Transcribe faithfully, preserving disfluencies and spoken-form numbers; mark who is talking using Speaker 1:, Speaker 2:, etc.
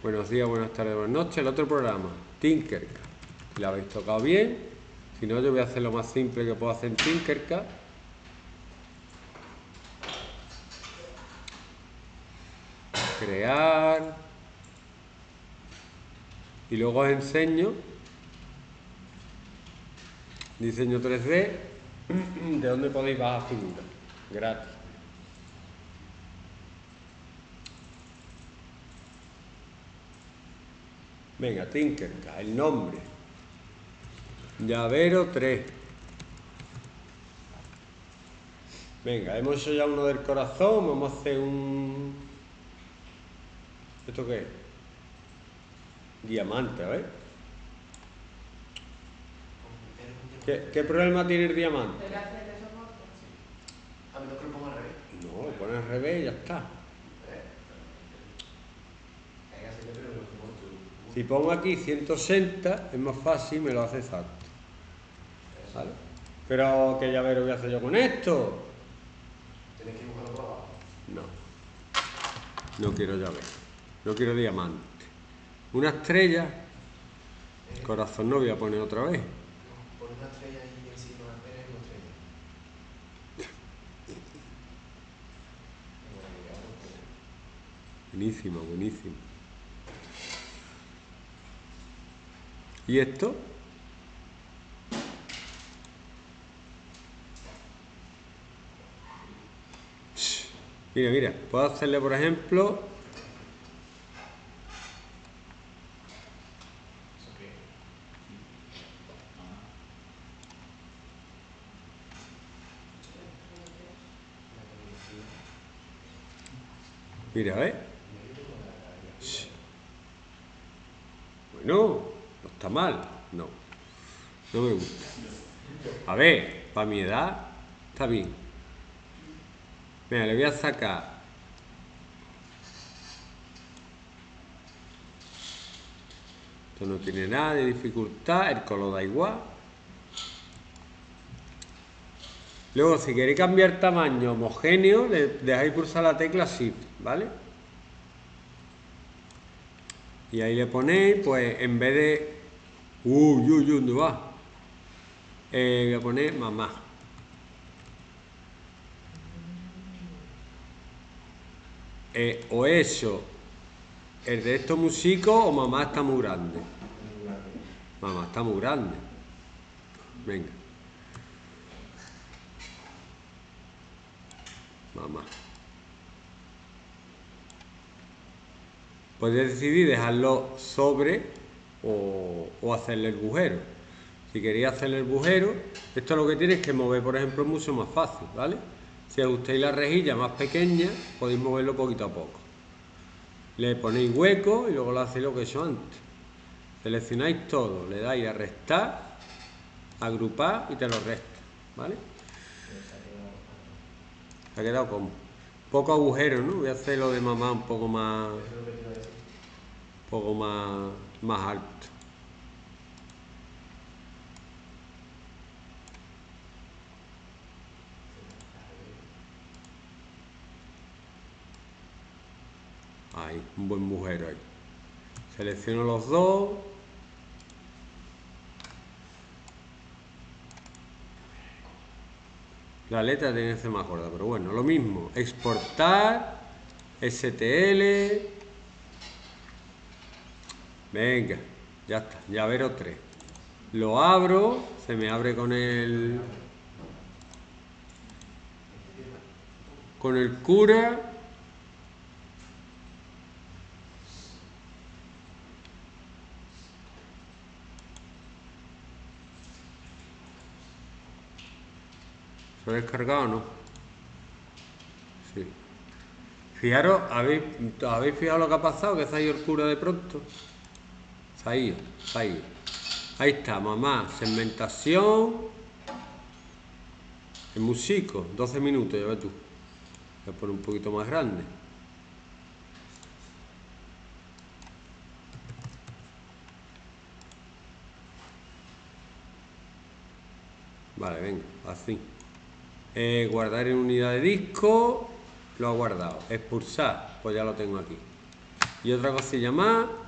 Speaker 1: Buenos días, buenas tardes, buenas noches. El otro programa, Tinkercad. Si lo habéis tocado bien, si no, yo voy a hacer lo más simple que puedo hacer en Tinkercad. Crear. Y luego os enseño diseño tres D, de dónde podéis bajar figuras, gratis. Venga, Tinkercad, el nombre. Llavero tres. Venga, hemos hecho ya uno del corazón, vamos a hacer un... ¿Esto qué es? Diamante, a ver. ¿Qué, qué problema tiene el diamante?
Speaker 2: A mí no que lo pongo al revés.
Speaker 1: No, lo pones al revés y ya está. Si pongo aquí ciento sesenta, es más fácil, me lo hace exacto. ¿Vale? Pero, ¿qué llavero voy a hacer yo con esto?
Speaker 2: ¿Tienes que dibujarlo por abajo?
Speaker 1: No. No quiero llavero. No quiero diamante. Una estrella. Corazón no voy a poner otra vez.
Speaker 2: Pon una estrella ahí encima, eres una estrella.
Speaker 1: Buenísimo, buenísimo. ¿Y esto? Mira, mira, puedo hacerle, por ejemplo... Mira, ¿ves? Bueno, no está mal, no. No me gusta. A ver, para mi edad, está bien. Mira, le voy a sacar... Esto no tiene nada de dificultad, el color da igual. Luego, si queréis cambiar tamaño homogéneo, le dejáis pulsar la tecla Shift, ¿vale? Y ahí le ponéis, pues, en vez de... Uy, uy, uy, ¿dónde va? Eh, voy a poner mamá. Eh, o eso, el de estos músicos, o mamá está muy grande. Mamá está muy grande. Venga. Mamá. Podéis decidir dejarlo sobre o, o hacerle el bujero. Si queréis hacerle el bujero, esto lo que tiene es que mover, por ejemplo, es mucho más fácil, ¿vale? Si ajustáis la rejilla más pequeña, podéis moverlo poquito a poco. Le ponéis hueco y luego lo hacéis lo que he hecho antes. Seleccionáis todo, le dais a restar, agrupar y te lo resta, ¿vale? Se ha quedado como poco agujero, ¿no? Voy a hacer lo de mamá un poco más, un poco más, más alto. Ahí, un buen agujero ahí. Selecciono los dos. La letra tiene que ser más gorda, pero bueno, lo mismo. Exportar, S T L. Venga, ya está, llavero tres. Lo abro, se me abre con el... Con el cura. ¿Se ha descargado o no? Sí. Fijaros, ¿habéis, ¿habéis fijado lo que ha pasado? Que se ha ido el cura de pronto. Se ha ido, se ha ido. Ahí está, mamá, segmentación. El músico, doce minutos, ya ves tú. Voy a poner un poquito más grande. Vale, venga, así. Eh, guardar en unidad de disco. Lo ha guardado. Expulsar, pues ya lo tengo aquí. y otra cosilla más.